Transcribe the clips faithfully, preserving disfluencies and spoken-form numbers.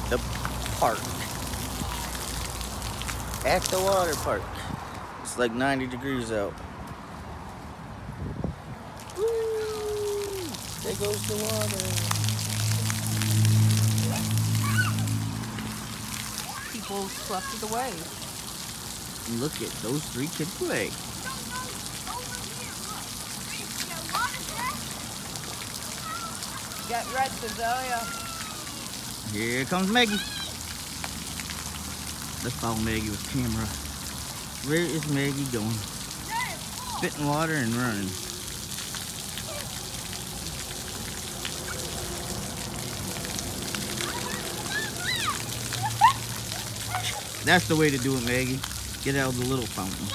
the park. At the water park. It's like ninety degrees out. Woo! There goes the water. People swept it away. Look at those three kids play. Get red, Azalea. Here comes Maggie. Let's follow Maggie with camera. Where is Maggie going? Spitting water and running. That's the way to do it, Maggie. Get out of the little fountain.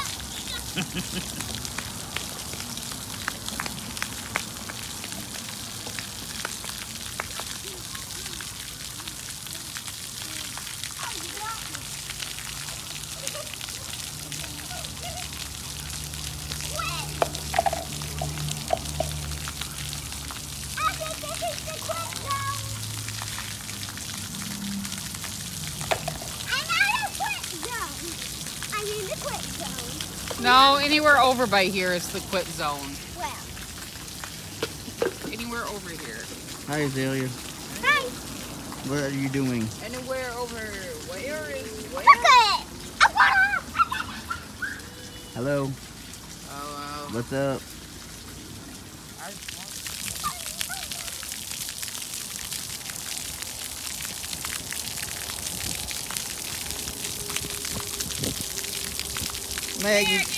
No, anywhere over by here is the quit zone. Well. Anywhere over here. Hi, Azalea. Hi. What are you doing? Anywhere over where is where? Look at it. Hello. Oh, uh, What's up? Maggie. Maggie!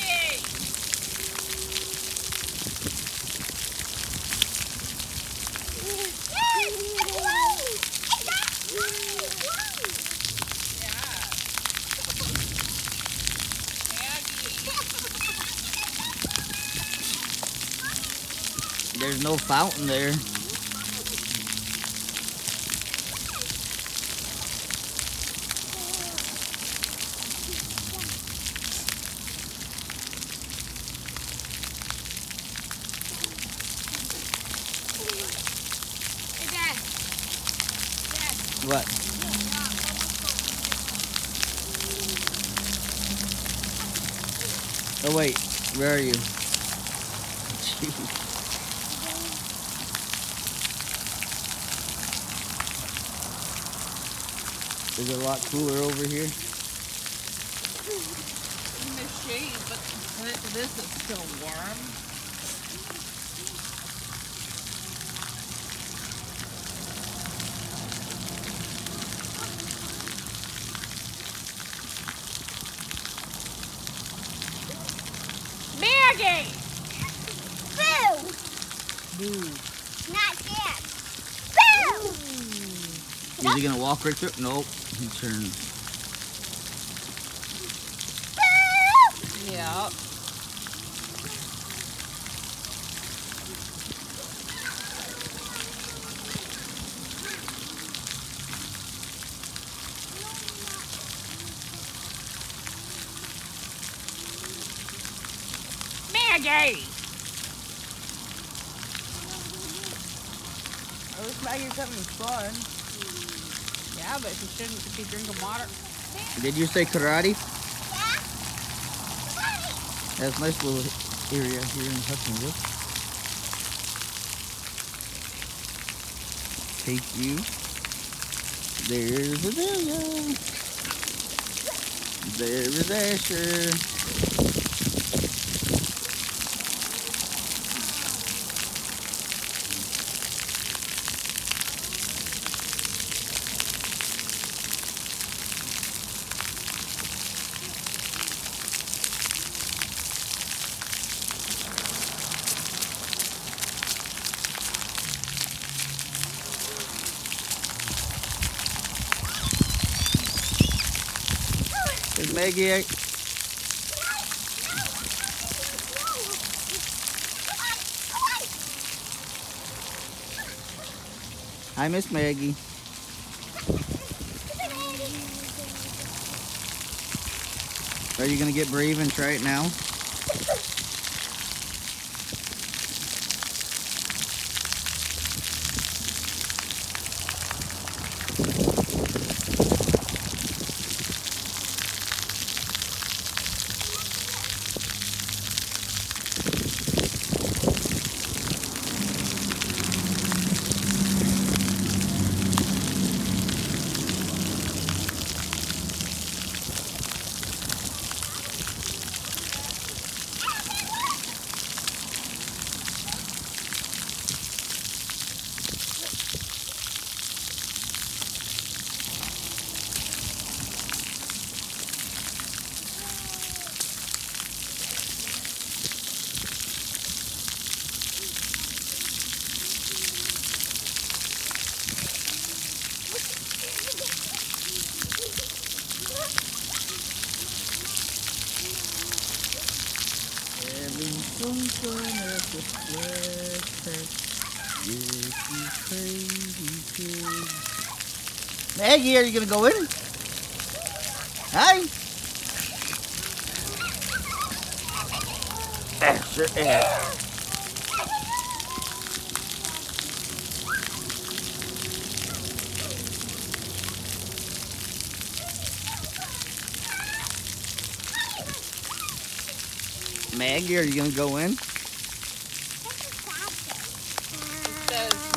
There's no fountain there. What? Oh wait, where are you? Jeez. Is it a lot cooler over here? In the shade, but this is still warm. Maggie! Boo! Boo. Not yet. Boo! Is he gonna walk right through? Nope. He turns. Boo! Yeah. Maggie! I wish Maggie's having fun. Yeah, but she shouldn't be drinking water. Did you say karate? Yeah? That's a nice little area here in Hudsonville. Take you. There's Azalea. There is Asher. There's Maggie. Hi, Miss Maggie. Are you gonna get brave and try it now? gonna just let her get you crazy kids. Maggie, are you gonna go in? Hi. Ah, sure is. Maggie, are you gonna go in? It says